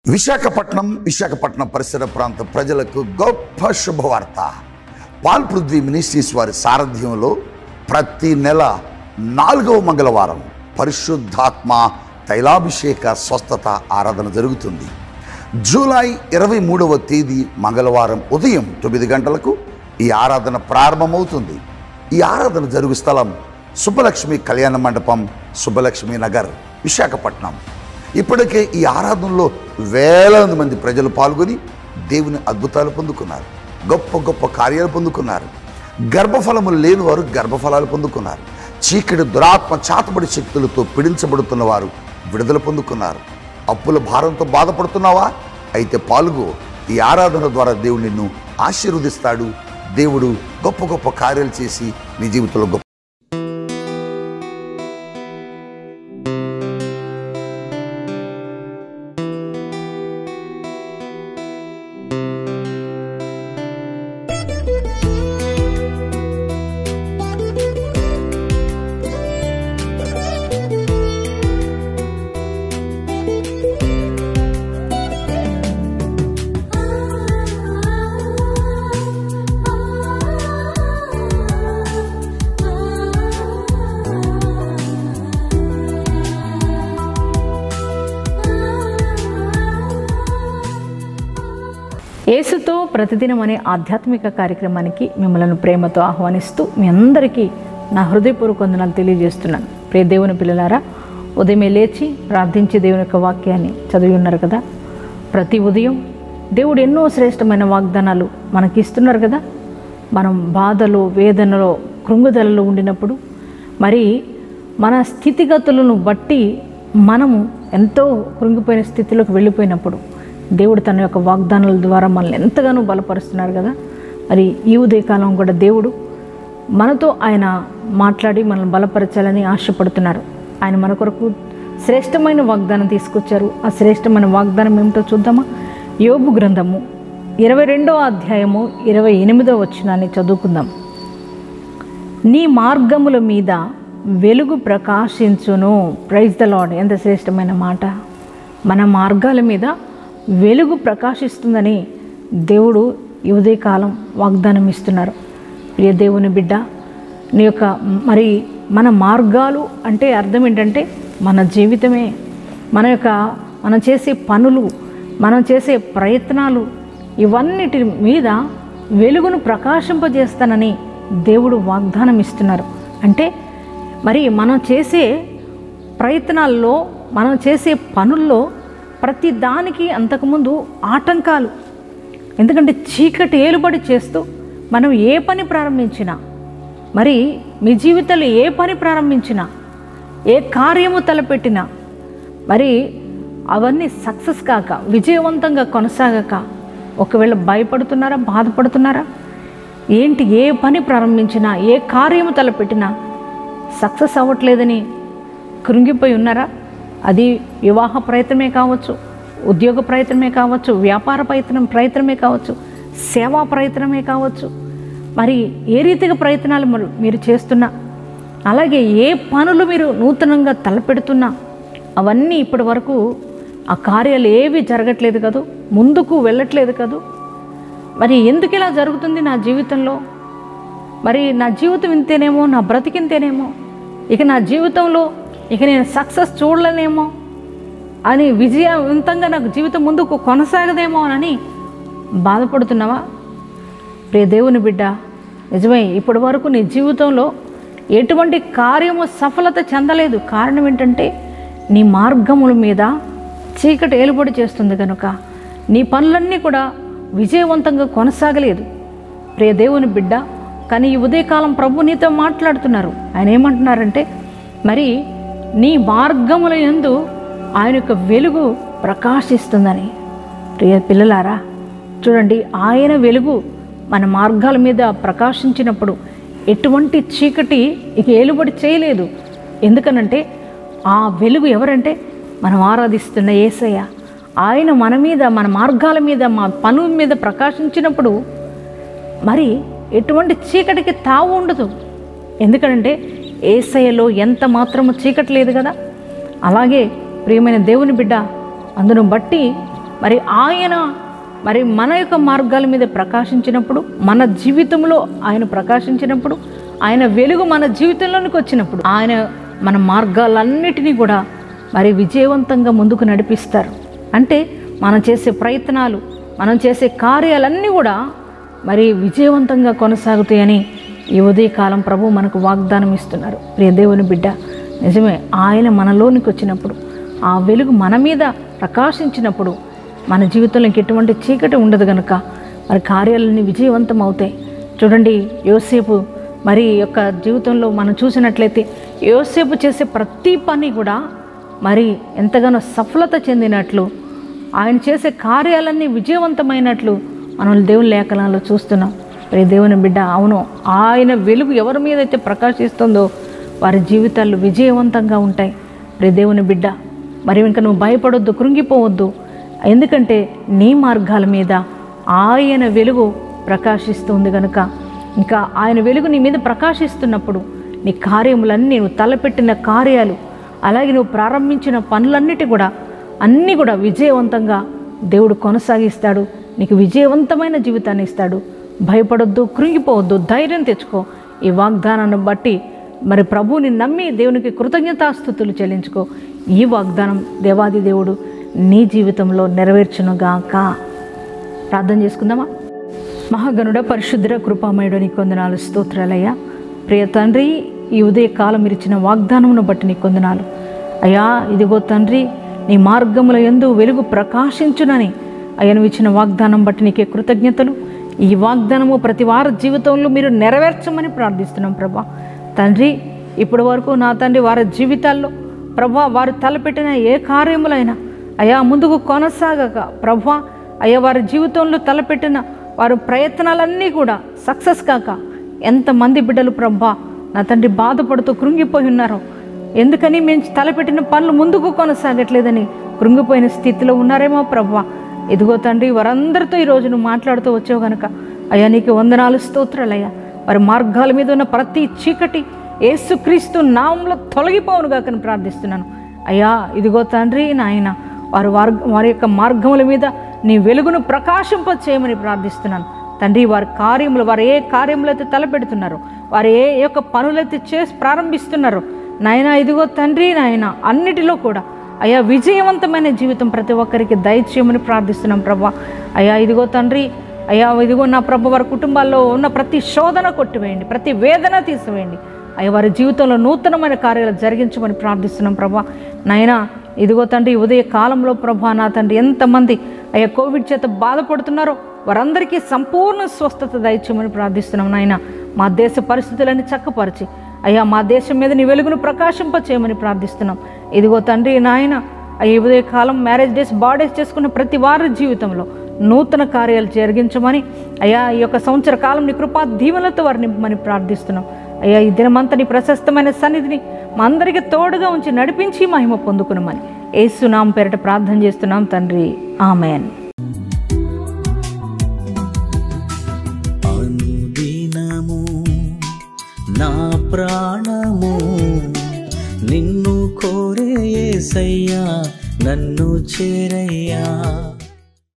విశాఖపట్నం పరిసర ప్రాంత ప్రజలకు గొప్ప శుభవార్త. పాల్ పృథ్వీ మినిస్ట్రీస్ వారి సారథ్యంలో ప్రతి నెల 4వ మంగళవారం పరిశుద్ధాత్మ తైలాభిషేక స్వస్థత ఆరాధన జరుగుతుంది. జూలై 23వ తేదీ మంగళవారం ఉదయం 9 గంటలకు ఈ ఆరాధన ప్రారంభమవుతుంది. ఈ ఆరాధన జరుగు స్థలం సుబ్బలక్ష్మి కళ్యాణ మండపం, సుబ్బలక్ష్మి నగర్, విశాఖపట్నం. ఇప్పటికే ఈ ఆరాధనలో వేలాది మంది ప్రజలు పాల్గొని దేవుని అద్భుతాలు పొందుకున్నారు, గొప్ప గొప్ప కార్యాలు పొందుకున్నారు. గర్భఫలములు లేని వారు గర్భఫలాలు పొందుకున్నారు. చీకటి దురాత్మ చాతబడి శక్తులతో పీడించబడుతున్న వారు విడుదల పొందుకున్నారు. అప్పుల భారంతో బాధపడుతున్నావా? అయితే పాల్గొ. ఈ ఆరాధన ద్వారా దేవుడు నిన్ను ఆశీర్వదిస్తాడు. దేవుడు గొప్ప గొప్ప కార్యాలు చేసి నీ జీవితంలో గొప్ప యేసుతో ప్రతిదినం అనే ఆధ్యాత్మిక కార్యక్రమానికి మిమ్మల్ని ప్రేమతో ఆహ్వానిస్తూ మీ అందరికీ నా హృదయపూర్వక వందనాలు తెలియజేస్తున్నాను. ప్రియ దేవుని పిల్లలారా, ఉదయమే లేచి ప్రార్థించి దేవుని యొక్క వాక్యాన్ని చదివి ఉన్నారు కదా. ప్రతి ఉదయం దేవుడు ఎన్నో శ్రేష్టమైన వాగ్దానాలు మనకి ఇస్తున్నారు కదా. మనం బాధలో, వేదనలో, కృంగుదలలో ఉండినప్పుడు మరి మన స్థితిగతులను బట్టి మనము ఎంతో కృంగిపోయిన స్థితిలోకి వెళ్ళిపోయినప్పుడు దేవుడు తన యొక్క వాగ్దానాల ద్వారా మనల్ని ఎంతగానో బలపరుస్తున్నారు కదా. మరి ఈ ఉదయకాలం కూడా దేవుడు మనతో ఆయన మాట్లాడి మనల్ని బలపరచాలని ఆశపడుతున్నారు. ఆయన మన కొరకు శ్రేష్టమైన వాగ్దానం తీసుకొచ్చారు. ఆ శ్రేష్టమైన వాగ్దానం ఏమిటో చూద్దామా? యోబు గ్రంథము 22వ అధ్యాయము 28వ వచనాన్ని చదువుకుందాం. నీ మార్గముల మీద వెలుగు ప్రకాశించును. Praise the lord. ఎంత శ్రేష్టమైన మాట! మన మార్గాల మీద వెలుగు ప్రకాశిస్తుందని దేవుడు ఈ ఉదయకాలం వాగ్దానం ఇస్తున్నారు. ప్రియ దేవుని బిడ్డ, నీ యొక్క మరి మన మార్గాలు అంటే అర్థం ఏంటంటే మన జీవితమే. మనం చేసే పనులు, మనం చేసే ప్రయత్నాలు, ఇవన్నిటి మీద వెలుగును ప్రకాశింపజేస్తానని దేవుడు వాగ్దానం ఇస్తున్నారు. అంటే మరి మనం చేసే ప్రయత్నాల్లో, మనం చేసే పనుల్లో ప్రతి దానికి అంతకుముందు ఆటంకాలు. ఎందుకంటే చీకటి ఏలుబడి చేస్తూ మనం ఏ పని ప్రారంభించినా, మరి మీ జీవితంలో ఏ పని ప్రారంభించినా, ఏ కార్యము తలపెట్టినా మరి అవన్నీ సక్సెస్ కాక, విజయవంతంగా కొనసాగక ఒకవేళ భయపడుతున్నారా, బాధపడుతున్నారా? ఏంటి, ఏ పని ప్రారంభించినా, ఏ కార్యము తలపెట్టినా సక్సెస్ అవ్వట్లేదని కృంగిపోయి ఉన్నారా? అది వివాహ ప్రయత్నమే కావచ్చు, ఉద్యోగ ప్రయత్నమే కావచ్చు, వ్యాపార ప్రయత్నమే కావచ్చు, సేవా ప్రయత్నమే కావచ్చు. మరి ఏ రీతిగా ప్రయత్నాలు మీరు చేస్తున్నా, అలాగే ఏ పనులు మీరు నూతనంగా తలపెడుతున్నా అవన్నీ ఇప్పటి వరకు ఆ కార్యాలు ఏవి జరగట్లేదు కదూ, ముందుకు వెళ్ళట్లేదు కదూ. మరి ఎందుకు ఇలా జరుగుతుంది నా జీవితంలో? మరి నా జీవితం ఇంతేనేమో, నా బ్రతికింతేనేమో, ఇక నా జీవితంలో ఇక నేను సక్సెస్ చూడలేనేమో అని, విజయవంతంగా నాకు జీవితం ముందుకు కొనసాగదేమో అని బాధపడుతున్నావా? ప్రియ దేవుని బిడ్డ, నిజమే, ఇప్పటి వరకు నీ జీవితంలో ఎటువంటి కార్యము సఫలత చెందలేదు. కారణం ఏంటంటే నీ మార్గముల మీద చీకటి ఏలుబడి చేస్తుంది కనుక నీ పనులన్నీ కూడా విజయవంతంగా కొనసాగలేదు. ప్రియ దేవుని బిడ్డ, కానీ ఈ ఉదయకాలం ప్రభు నీతో మాట్లాడుతున్నారు. ఆయన ఏమంటున్నారంటే మరి నీ మార్గముల యందు ఆయన యొక్క వెలుగు ప్రకాశిస్తుందని. ప్రియ పిల్లలారా, చూడండి, ఆయన వెలుగు మన మార్గాల మీద ప్రకాశించినప్పుడు ఎటువంటి చీకటి ఇక ఏలుబడి చేయలేదు. ఎందుకనంటే ఆ వెలుగు ఎవరంటే మనం ఆరాధిస్తున్న యేసయ్య. ఆయన మన మీద, మన మార్గాల మీద, మా పనుల మీద ప్రకాశించినప్పుడు మరి ఎటువంటి చీకటికి తావు ఉండదు. ఎందుకంటే యేసయ్యలో ఎంత మాత్రము చీకటి లేదు కదా. అలాగే ప్రియమైన దేవుని బిడ్డ, అందును బట్టి మరి ఆయన మరి మన యొక్క మార్గాల మీద ప్రకాశించినప్పుడు, మన జీవితంలో ఆయన ప్రకాశించినప్పుడు, ఆయన వెలుగు మన జీవితంలోనికి వచ్చినప్పుడు ఆయన మన మార్గాలన్నిటినీ కూడా మరి విజయవంతంగా ముందుకు నడిపిస్తారు. అంటే మనం చేసే ప్రయత్నాలు, మనం చేసే కార్యాలన్నీ కూడా మరి విజయవంతంగా కొనసాగుతాయని ఈ ఉదయకాలం ప్రభు మనకు వాగ్దానం ఇస్తున్నారు. ప్రియ దేవుని బిడ్డ, నిజమే, ఆయన మనలోనికి వచ్చినప్పుడు, ఆ వెలుగు మన మీద ప్రకాశించినప్పుడు మన జీవితంలో ఎటువంటి చీకటి ఉండదు కనుక మరి కార్యాలన్నీ విజయవంతం అవుతాయి. చూడండి, యోసేపు మరి యొక్క జీవితంలో మనం చూసినట్లయితే యోసేపు చేసే ప్రతి పని కూడా మరి ఎంతగానో సఫలత చెందినట్లు, ఆయన చేసే కార్యాలన్నీ విజయవంతమైనట్లు మనం దేవుని లేఖనాల్లో చూస్తున్నాం. మరి దేవుని బిడ్డ, అవును, ఆయన వెలుగు ఎవరి మీద అయితే ప్రకాశిస్తుందో వారి జీవితాలు విజయవంతంగా ఉంటాయి. మరి దేవుని బిడ్డ, మరి ఇంకా నువ్వు భయపడొద్దు, కృంగిపోవద్దు. ఎందుకంటే నీ మార్గాల మీద ఆయన వెలుగు ప్రకాశిస్తుంది కనుక, ఇంకా ఆయన వెలుగు నీ మీద ప్రకాశిస్తున్నప్పుడు నీ కార్యములన్నీ, నువ్వు తలపెట్టిన కార్యాలు, అలాగే నువ్వు ప్రారంభించిన అన్నీ కూడా విజయవంతంగా దేవుడు కొనసాగిస్తాడు. నీకు విజయవంతమైన జీవితాన్ని ఇస్తాడు. భయపడొద్దు, కృంగిపోవద్దు, ధైర్యం తెచ్చుకో. ఈ వాగ్దానాన్ని బట్టి మరి ప్రభువుని నమ్మి దేవునికి కృతజ్ఞతాస్తుతులు చెల్లించుకో. ఈ వాగ్దానం దేవాది దేవుడు నీ జీవితంలో నెరవేర్చునుగాక. ప్రార్థన చేసుకుందామా? మహాగణుడ, పరిశుద్ధుడ, కృపామయుడ, నీకు వందనాలు, స్తోత్రాలయ్యా. ప్రియ తండ్రి, ఈ ఉదయకాలం ఇచ్చిన వాగ్దానమును బట్టి నీకు వందనాలు అయ్యా. ఇదిగో తండ్రి, నీ మార్గముల యందు వెలుగు ప్రకాశించునని అయ్యను ఇచ్చిన వాగ్దానం బట్టి నీకే కృతజ్ఞతలు. ఈ వాగ్దానము ప్రతి వారి జీవితంలో మీరు నెరవేర్చమని ప్రార్థిస్తున్నాం ప్రభా. తండ్రి, ఇప్పటి వరకు నా తండ్రి వారి జీవితాల్లో ప్రభా వారు తలపెట్టిన ఏ కార్యములైనా అయ్యా ముందుకు కొనసాగక ప్రభా అయ్యా వారి జీవితంలో తలపెట్టిన వారి ప్రయత్నాలన్నీ కూడా సక్సెస్ కాక ఎంతమంది బిడ్డలు ప్రభా నా తండ్రి బాధపడుతూ కృంగిపోయి ఉన్నారో, ఎందుకని మేము తలపెట్టిన పనులు ముందుకు కొనసాగట్లేదని కృంగిపోయిన స్థితిలో ఉన్నారేమో ప్రభా. ఇదిగో తండ్రి, వారందరితో ఈరోజు నువ్వు మాట్లాడుతూ వచ్చావు కనుక అయ్యా నీకు వందనాలు, స్తోత్రాలయ్యా. వారి మార్గాల మీద ఉన్న ప్రతి చీకటి యేసుక్రీస్తు నామంలో తొలగిపోవునుగా కని ప్రార్థిస్తున్నాను అయ్యా. ఇదిగో తండ్రి నాయన, వారి యొక్క మార్గముల మీద నీ వెలుగును ప్రకాశింపచేయమని ప్రార్థిస్తున్నాను తండ్రి. వారి కార్యములు, వారు ఏ కార్యములు అయితే తలపెడుతున్నారో, వారు ఏ యొక్క పనులైతే చేసి ప్రారంభిస్తున్నారో నాయన, ఇదిగో తండ్రి నాయన, అన్నిటిలో కూడా అయ్యా విజయవంతమైన జీవితం ప్రతి ఒక్కరికి దయచేయమని ప్రార్థిస్తున్నాం ప్రభా. అయ్యా ఇదిగో తండ్రి, అయ్యా ఇదిగో నా ప్రభు, వారి కుటుంబాల్లో ఉన్న ప్రతి శోధన కొట్టివేయండి, ప్రతి వేదన తీసివేయండి అయ్యా. వారి జీవితంలో నూతనమైన కార్యాలు జరిగించమని ప్రార్థిస్తున్నాం ప్రభా. నాయనా ఇదిగో తండ్రి, ఉదయ కాలంలో ప్రభా నా తండ్రి ఎంతమంది అయ్యా కోవిడ్ చేత బాధపడుతున్నారో వారందరికీ సంపూర్ణ స్వస్థత దయచేయమని ప్రార్థిస్తున్నాం నాయన. మా దేశ పరిస్థితులన్నీ చక్కపరిచి అయ్యా మా దేశం మీద నీ వెలుగును ప్రకాశింపచేయమని ప్రార్థిస్తున్నాం. ఇదిగో తండ్రి నాయన, అయ్యా ఉదయ కాలం మ్యారేజ్ డేస్, బర్త్డేస్ చేసుకున్న ప్రతి వారి జీవితంలో నూతన కార్యాలు జరిగించమని అయ్యా, ఈ యొక్క సంవత్సర కాలం నీ కృపా దీవెనలతో వారిని నింపమని ప్రార్థిస్తున్నాం అయ్యా. ఈ దినమంతా నీ ప్రశస్తమైన సన్నిధిని మా అందరికీ తోడుగా ఉంచి నడిపించి మహిమ పొందుకునమని యేసు నామమున పేరిట ప్రార్థన చేస్తున్నాం తండ్రి, ఆమేన్. అనుదినము నా ప్రాణము నిన్ను కోరే యేసయ్యా, నన్ను చేరయ్యా.